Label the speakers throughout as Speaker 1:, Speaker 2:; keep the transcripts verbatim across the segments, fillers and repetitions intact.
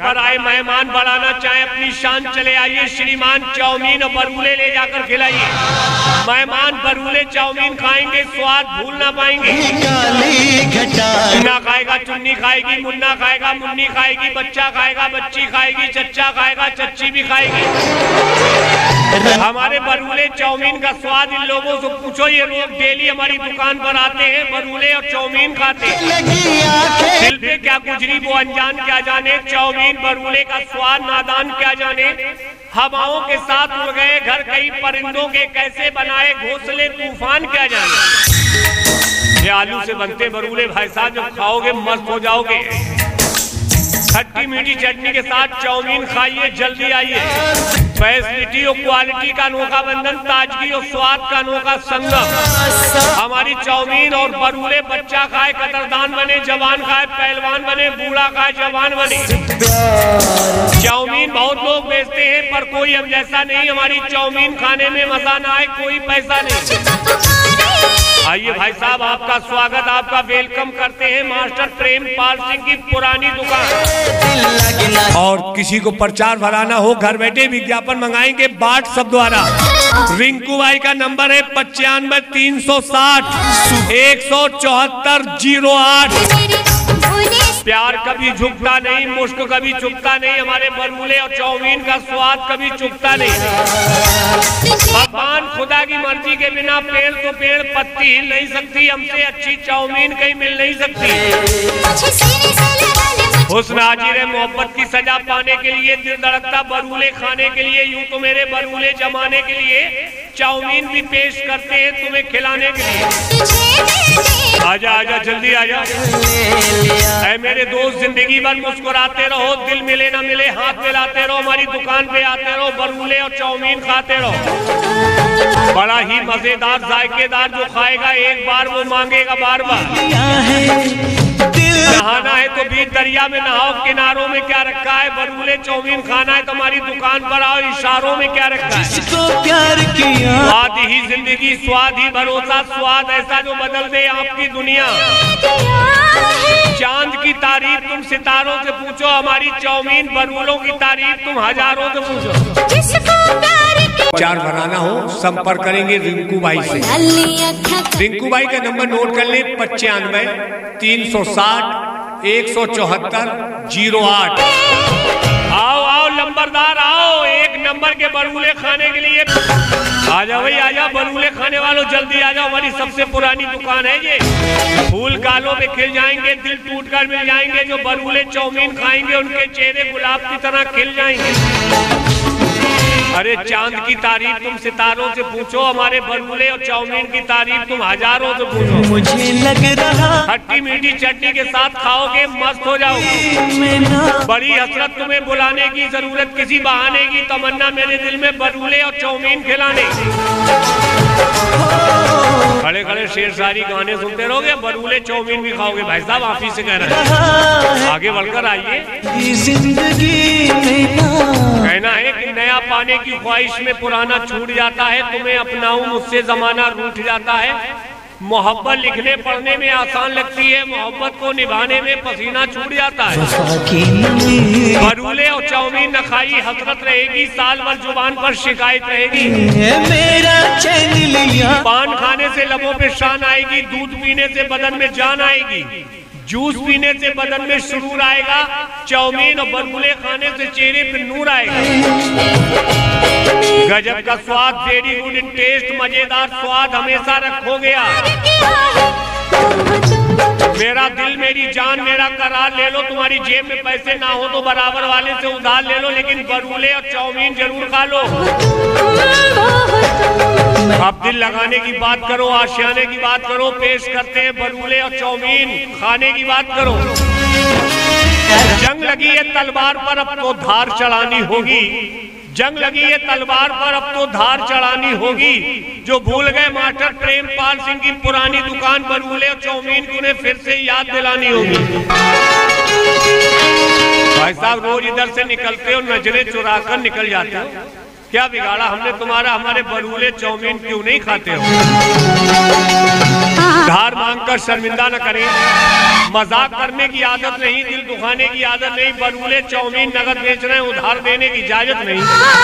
Speaker 1: घर आए मेहमान बढ़ाना चाहे अपनी शान, चले आइए श्रीमान, चाउमीन और बरूले ले जाकर खिलाइए। मेहमान बरूले चाउमीन खाएंगे, स्वाद भूल ना पाएंगे। मुन्ना खाएगा, चुन्नी खाएगी, मुन्ना खाएगा, मुन्नी खाएगी, बच्चा खाएगा, बच्ची खाएगी, चच्चा खाएगा, चच्ची भी खाएगी। हमारे बरूले चाउमीन का स्वाद इन लोगों से पूछो, ये लोग डेली हमारी दुकान पर आते हैं, बरूले और चाउमीन खाते हैं। दिल पे क्या गुजरी वो अनजान क्या जाने, चाउमीन बरूले का स्वाद नादान क्या जाने। हवाओं के साथ उड़ गए घर, कई परिंदों के कैसे बनाए घोंसले तूफान क्या जाने। ये आलू से बनते बरूले भाई साहब जब खाओगे मस्त हो जाओगे। खट्टी मीठी चटनी के साथ चाउमीन खाइए, जल्दी आइए। फैसिलिटी और क्वालिटी का अनोखा बंधन, ताजगी और स्वाद का अनोखा संगम। हमारी चाउमीन और बरूले बच्चा खाए कदरदान बने, जवान खाए पहलवान बने, बूढ़ा खाए जवान बने। चाउमीन बहुत लोग बेचते हैं पर कोई हम जैसा नहीं। हमारी चाउमीन खाने में मजा ना आए कोई पैसा नहीं। आइए भाई साहब, आपका स्वागत, आपका वेलकम करते हैं मास्टर प्रेमपाल सिंह की पुरानी दुकान। और किसी को प्रचार भराना हो घर बैठे विज्ञापन मंगाएंगे व्हाट्सएप द्वारा। रिंकू भाई का नंबर है पचानवे तीन सौ साठ एक सौ चौहत्तर जीरो आठ। प्यार कभी झुकता नहीं, मुश्क कभी चुकता नहीं। हमारे बरूले और चाउमीन का स्वाद कभी चुकता नहीं। भगवान खुदा की मर्जी के बिना पेड़ तो पेड़ पत्ती हिल नहीं सकती, हमसे अच्छी चाउमीन कहीं मिल नहीं सकती। हुस्न हाजिर है मोहब्बत की सजा पाने के लिए, दिल धड़कता बरूले खाने के लिए। यूं तो मेरे बरूले जमाने के लिए चाउमीन भी पेश करते हैं तुम्हें खिलाने के लिए। आजा आजा जल्दी आजा। ऐ मेरे दोस्त जिंदगी भर मुस्कुराते रहो, दिल मिले ना मिले हाथ मिलाते रहो, हमारी दुकान पे आते रहो, बरूले और चाउमीन खाते रहो। बड़ा ही मजेदार जायकेदार, जो खाएगा एक बार वो मांगेगा बार बार। नहाना है तो बीच दरिया में नहाओ, किनारों में क्या रखा है। बरूले चाउमीन खाना है तो हमारी दुकान पर आओ, इशारों में क्या रखा है। प्यार किया स्वाद ही जिंदगी, स्वाद ही भरोसा, स्वाद ऐसा जो बदल दे आपकी दुनिया। चांद की तारीफ तुम सितारों से पूछो, हमारी चाउमीन बरूलों की तारीफ तुम हजारों से पूछो। चार बनाना हो संपर्क करेंगे रिंकू भाई से। रिंकू भाई का नंबर नोट कर ले, पचानवे तीन सौ साठ एक सौ चौहत्तर जीरो आठ। आओ आओ नंबरदार आओ, एक नंबर के बरूले खाने के लिए आजा भाई आजा। बरूले खाने वालों जल्दी आ जाओ, हमारी सबसे पुरानी दुकान है ये। फूल गालों पे खिल जाएंगे, दिल टूट कर मिल जाएंगे। जो बरूले चाउमीन खाएंगे उनके चेहरे गुलाब की तरह खिल जाएंगे। अरे चांद की तारीफ तुम सितारों से पूछो, हमारे बरूले और चाउमीन की तारीफ तुम हजारों से पूछो। मुझे लग रहा खट्टी मीठी चटनी के साथ खाओगे मस्त हो जाओगे। बड़ी हसरत तुम्हें बुलाने की, जरूरत किसी बहाने की, तमन्ना मेरे दिल में बरूले और चाउमीन खिलाने। खड़े खड़े शेर शायरी गाने सुनते रहोगे, बरूले चाउमीन भी खाओगे। भाई साहब आप ही से कह रहे हैं, आगे बढ़कर आइए। कहना है कि नया पाने की ख्वाहिश में पुराना छूट जाता है, तुम्हें अपनाऊं मुझसे जमाना रूठ जाता है। मोहब्बत लिखने पढ़ने में आसान लगती है, मोहब्बत को निभाने में पसीना छूट जाता है। बरूले और चाउमीन न खाई हसरत रहेगी, साल भर जुबान पर शिकायत रहेगी। मेरा चैन लिया पान खाने से लबों पे शान आएगी, दूध पीने से बदन में जान आएगी, जूस पीने से बदन में सुरूर आएगा, चाउमीन और बरूले खाने से चेहरे पे नूर आएगा। गजब का स्वाद, वेरी गुड इन टेस्ट, मजेदार स्वाद हमेशा रखोगे आप। मेरा दिल मेरी जान मेरा करार ले लो, तुम्हारी जेब में पैसे ना हो तो बराबर वाले से उधार ले लो, लेकिन बरूले और चाउमीन जरूर खा लो। आप दिल लगाने की बात करो, आशियाने की बात करो, पेश करते हैं बरूले और चाउमीन खाने की बात करो। जंग लगी है तलवार पर, अब तो धार चढ़ानी होगी। जंग लगी है तलवार पर, अब तो धार चढ़ानी होगी। जो भूल गए मास्टर प्रेमपाल सिंह की पुरानी दुकान बरूले और चाउमीन की, उन्हें फिर से याद दिलानी होगी। भाई साहब रोज इधर से निकलते हो, नजरें चुरा कर निकल जाते हो, क्या बिगाड़ा हमने तुम्हारा? हमारे बरूले चाउमीन क्यों नहीं खाते हो? उधार मांगकर शर्मिंदा न करें। मजाक करने की आदत नहीं, दिल दुखाने की आदत नहीं। बलबुले चाउमीन नगद बेच रहे हैं, उधार देने की इजाजत नहीं।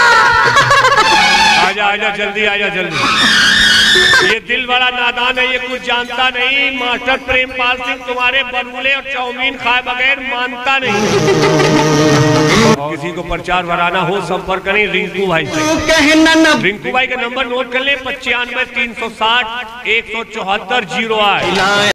Speaker 1: आजा आजा जल्दी, आजा जल्दी। ये दिल बड़ा नादान है, ये कुछ जानता नहीं। मास्टर प्रेमपाल सिंह तुम्हारे बलबुले और चाउमीन खाए बगैर मानता नहीं। किसी को प्रचार बढ़ाना हो संपर्क करें रिंकू भाई से। रिंकू भाई का नंबर नोट कर ले, पचानवे तीन सौ साठ एक सौ चौहत्तर जीरो आठ।